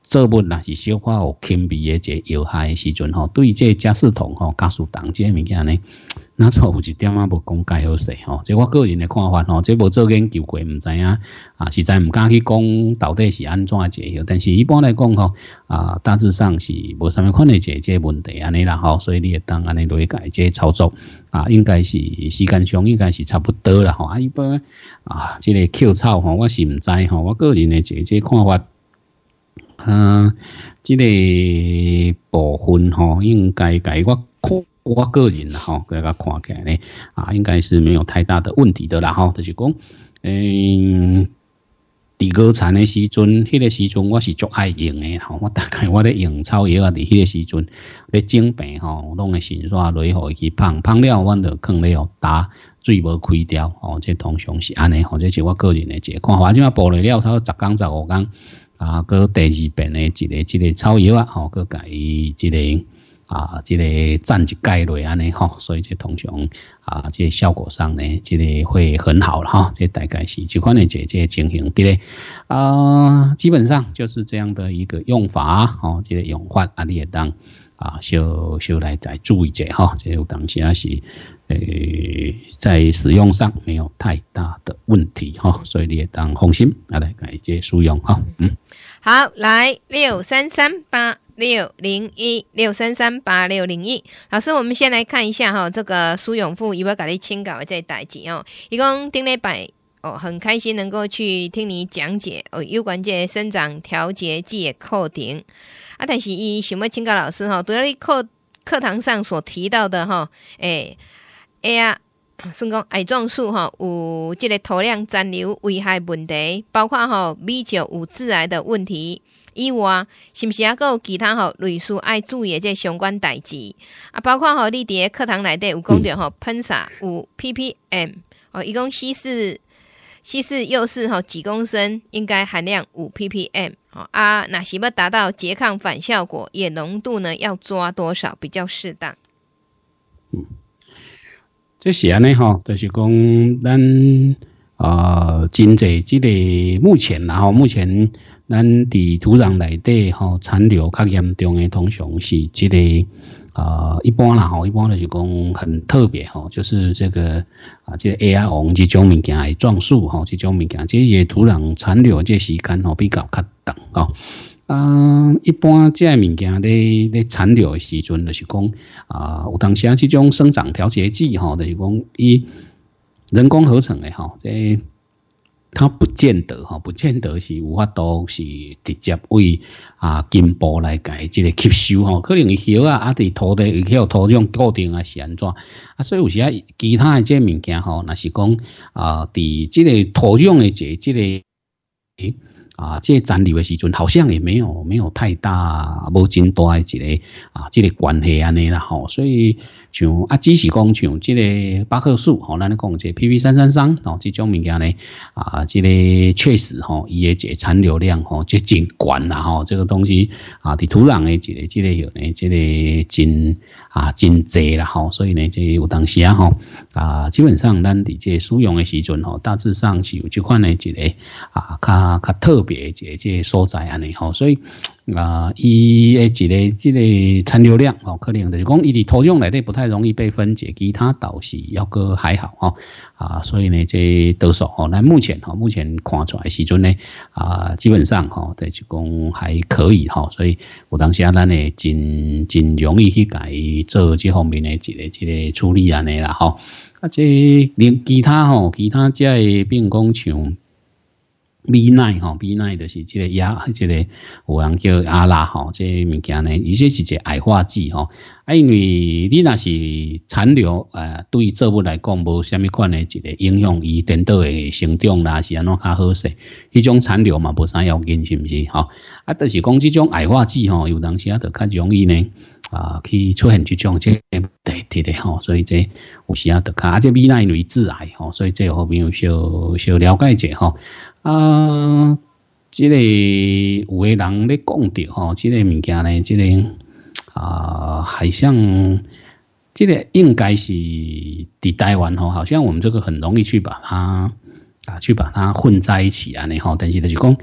作物若是小可有轻微的这有害的时阵吼，对这嘉士酮吼、嘉士糖这物件呢，那错有一点仔无讲介好势吼。这我个人的看法吼，这无做研究过，唔知影啊，实在唔敢去讲到底是安怎解药。但是一般来讲吼，啊，大致上是无啥物款的这这问题安尼啦吼，所以你会当安尼来解这操作啊，应该是时间上应该是差不多啦吼。啊，一般啊，这个抾草吼，我是唔知吼，我个人的这这看法。啊，这个部分吼，应该改我我个人啦吼，给他看起来呢，啊，应该是没有太大的问题的啦吼，就是讲，嗯，伫高产的时阵，迄、那个时阵我是足爱用的吼，我大概我咧用草药啊，伫迄个时阵咧整病吼，拢会先刷落互伊去芳，芳了阮就放咧互打。水无开掉，哦，这通常是安尼，或者是我个人的一个看法。即马补了了，差十天十五天，啊，搁第二遍的一个一个草药啊，吼，搁甲伊即个啊，即个蘸一盖落安尼吼，所以这通常啊，这效果上呢，这个会很好了哈。这大概是这款的这这情形，对咧啊，基本上就是这样的一个用法，哦，这个用法啊，你也当。啊，小小来再注意一下哈，这有当时也是，呃，在使用上没有太大的问题哈，所以你也当放心啊来改这使用哈，嗯， 好，来六三三八六零一六三三八六零一，老师，我们先来看一下哈，这个苏永富伊要甲你请教的这代志哦，伊讲顶礼拜哦，很开心能够去听你讲解哦，有关这生长调节剂的课程。啊，但是伊想要请教老师哈，对你课课堂上所提到的哈，诶，诶啊，算讲癌状素哈，有这个土壤残留危害问题，包括哈米酒有致癌的问题以外，是不是还有其他哈类似爱注意的这相关代志啊？包括哈你伫个课堂内底有讲到哈喷洒有 P P M 哦，伊讲稀释稀释柚是哈几公升应该含量五 P P M。啊，那是要达到拮抗反效果，也浓度呢要抓多少比较适当？ 嗯，这是安尼吼，就是讲咱呃，真济这个目前然后目前咱伫土壤内底吼残留较严重的，通常是这个呃一般啦吼，一般就是讲很特别吼，就是这个啊，这个 A R 王这种物件的壮素吼，这种物件，这个土壤残留这时间吼比较较长吼。啊，一般这物件咧咧残留的时阵，就是讲啊，有当时啊，这种生长调节剂吼，就是讲伊人工合成的吼，这它不见得哈，不见得是有法度是直接为啊根部来改这个吸收吼，可能伊叶啊啊伫土地伊有土壤固定啊是安怎啊，所以有时啊其他的这物件吼，若是讲啊伫这个土壤的这这个啊这残留的时阵，好像也没有没有太大无真大的一个啊这个关系安尼啦吼，所以。像啊，只是讲像这个巴克素吼，咱咧讲这 P P 三三三吼，这种物件呢啊，这个确实吼，伊的这残留量吼，这真悬啦吼，这个东西啊，伫土壤的这个这个有呢，这个真啊真济啦吼，所以呢，这有当时啊吼啊，基本上咱伫这使用的时阵吼，大致上是有这款的一个啊，较较特别的一个这个所在安尼吼，所以。啊，伊诶一个即个残留量吼，可能就是讲伊伫土壤内底不太容易被分解，其他倒是要个还好吼啊，所以呢，这多数吼，咱目前吼，目前看出来时阵呢啊，基本上吼，就是讲还可以吼，所以有当时啊，咱会真真容易去甲伊做这方面的一个一个处理安尼啦吼，啊，这连其他吼，其他即个比如讲像。米奶吼，米奶就是这个亚，这个有人叫阿拉吼，这物件呢，伊这是一个癌化剂吼。啊，因为你若是残留，呃，对作物来讲无虾米款的一个影响，伊等到的成长啦是安怎较好势，迄种残留嘛无啥要紧，是毋是吼？啊，就是讲这种癌化剂吼，有当时啊，就较容易呢。啊，去出现这种这个问题的吼，所以这有时啊，得看啊，这米奶因为致癌吼，所以这好朋友小小了解者吼。啊，这个有个人咧讲到吼，这个物件呢，这个啊，好像这个应该是伫台湾吼，好像我们这个很容易去把它啊，去把它混在一起啊，然后但是就是讲。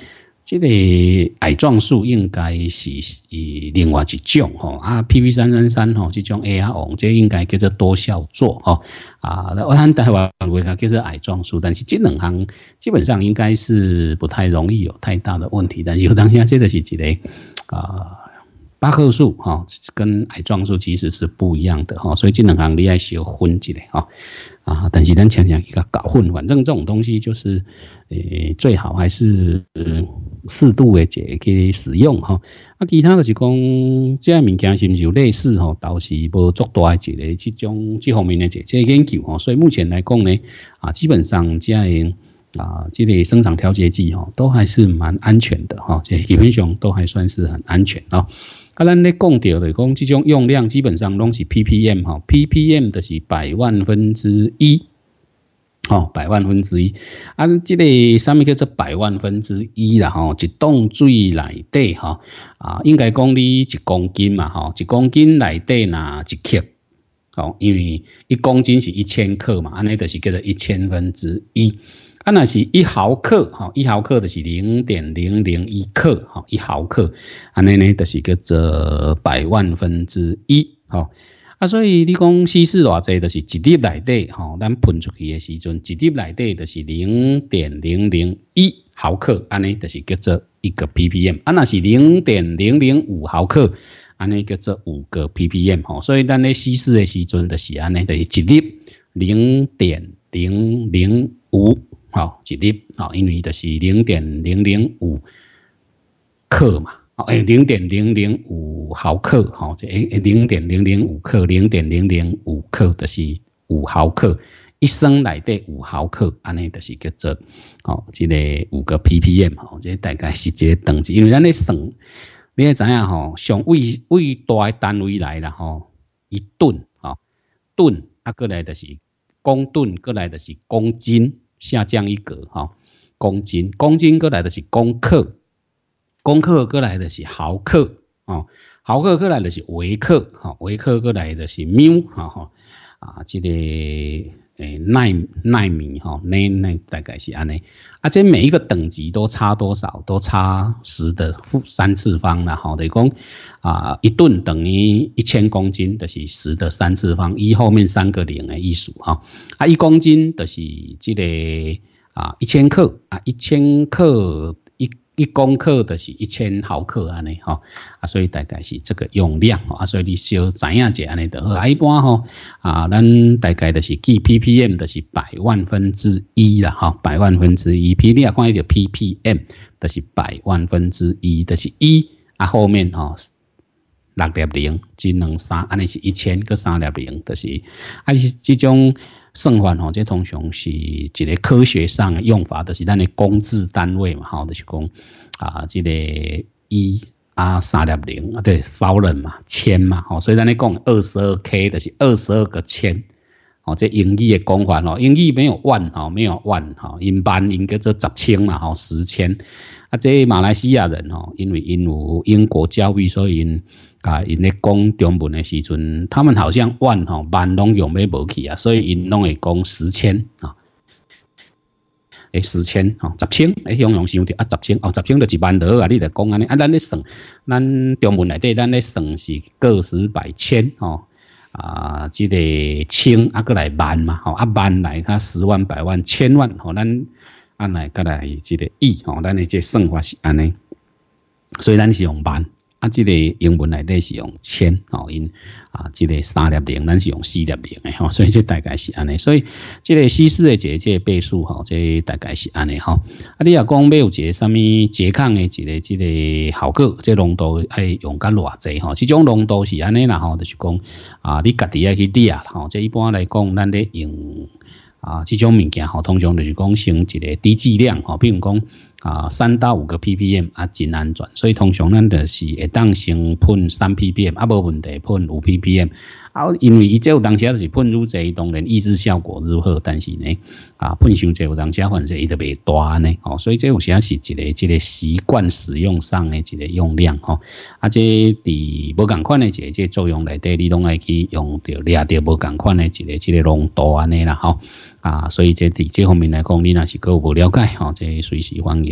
这个癌状素应该是另外一种吼啊 ，P P 三三三吼，这种 A R 王，这应该叫做多效唑吼啊。我咱台湾话叫做癌状素，但是这两项基本上应该是不太容易有太大的问题。但是当下这个是一个啊。巴克素哈跟癌状素其实是不一样的哈，所以这两项你要小分一下哈啊，但是咱常常一个搞混，反正这种东西就是诶最好还是呃适度的这去使用哈。啊，其他就是讲这物件是不是有类似哈，倒是无足大的一个这种这方面的这这研究哈，所以目前来讲呢啊，基本上这样。啊，这类生长调节剂哈，都还是蛮安全的哈，这基本上都还算是很安全啊。啊，咱咧讲到的讲，这种用量基本上拢是 ppm 哈 ，ppm 就是百万分之一，哦，百万分之一。啊，这个什么叫做百万分之一啦？吼，一桶水内底哈，啊，应该讲你一公斤嘛，哈，一公斤内底那一克，哦，因为一公斤是一千克嘛，安尼就是叫做一千分之一。啊，那是一毫克，哈，一毫克就是零点零零一克，哈，一毫克，安尼呢就是叫做百万分之一，哈，啊，所以你讲稀释偌济，就是一粒内底，哈，咱喷出去的时阵，一粒内底就是零点零零一毫克，安尼就是叫做一个 ppm， 啊，那是零点零零五毫克，安尼叫做五个 ppm， 哈，所以咱咧稀释的时阵就是安尼，就是一粒零点零零五。好，一粒，好，因为就是零点零零五克嘛，哦，诶，零点零零五毫克，好，这诶零点零零五克，零点零零五克就是五毫克，一升内底五毫克，安尼就是叫做，哦，这个五个 ppm， 吼，这大概是这个等级，因为咱咧算，你也知影吼，上为为大的单位来啦，吼，一吨，吼，吨，啊，过来就是公吨，过来就是公斤。下降一格哈，公斤，公斤过来的是公克，公克过来的是毫克哦，毫克过来的是微克哈，微克过来的是缪哈哈啊，这个诶纳纳米哈，那那大概是安尼啊，这每一个等级都差多少？都差十的负三次方啦哈，等于讲啊，一吨等于一千公斤，就是十的三次方，一后面三个零的意思哈。啊，一公斤就是这个啊一千克啊，一千克一一公克就是一千毫克安尼哈啊，所以大概是这个用量啊，所以你小知影者安尼就好。一般哈啊，咱大概就是记 ppm 就是百万分之一啦哈，百万分之一 ，p 你也看一个 ppm 就是百万分之一，就是一啊后面哈。六粒零，只能三，安尼是一千个三粒零，就是啊，是这种算法吼，这通常是一个科学上的用法，就是咱的公制单位嘛，吼，就是讲啊，这个一啊三粒零啊，对，方人嘛，千嘛，吼，所以咱咧讲二十二 K， 就是二十二个千，哦，这英语的讲法吼，英语没有万吼，没有万吼，因万应该做十千嘛，吼，十千。啊，这马来西亚人吼，因为因有英国教育，所以因啊，因咧讲中文的时阵，他们好像万吼万拢用要无去啊，所以因拢会讲十千啊，诶，十千吼，十千，诶，用用想着啊，十千哦，十千就一万多啊，你着讲安尼啊，咱咧算，咱中文内底咱咧算是个十百千吼。啊，这个千啊，过来万嘛，吼啊万来，它十万、百万、千万，吼咱按来过来这个亿，吼咱的这算法是安尼，所以咱是用万，啊，这个英文内底是用千，吼因啊，这个三粒零，咱是用四粒零的，吼，所以这大概是安尼，所以这个稀释的这个这个倍数，吼，这大概是安尼，吼，啊，你若讲要有一个什么拮抗的一个这个效果，这浓度爱用到偌济，吼，这种浓度是安尼啦，吼，就是讲啊，你家己要去掠啦，吼，这一般来讲，咱咧用。啊，这种物件吼，通常就是讲成一个低剂量吼，比如讲啊三到五个 ppm 啊，真安全。所以通常咱就是会当先喷三 ppm， 啊无问题喷五 ppm。啊，因为伊这有当时就是喷愈济，当然抑制效果愈好，但是呢啊喷伤济有当时反正伊就袂大呢，吼，所以这有时是一个一个习惯使用上的一个用量吼。啊，这伫无共款的一个这作用内底，你拢爱去用着掠着无共款的一个一个浓度安尼啦吼。啊，所以这伫这方面来讲，你若是个无了解吼，这随时欢迎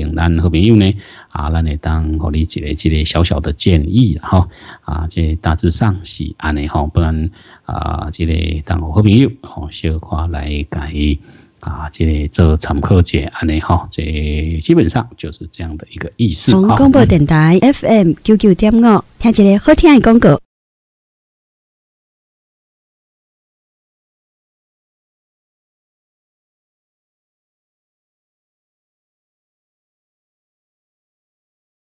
定咱好朋友呢啊，咱会当互你一个一个小小的建议哈啊，这大致上是安尼吼，不然啊，这个当好朋友吼小可来改啊，这个做参考者安尼吼，这基本上就是这样的一个意思。 广播电台 F M 九九点五，听一个好听的广告。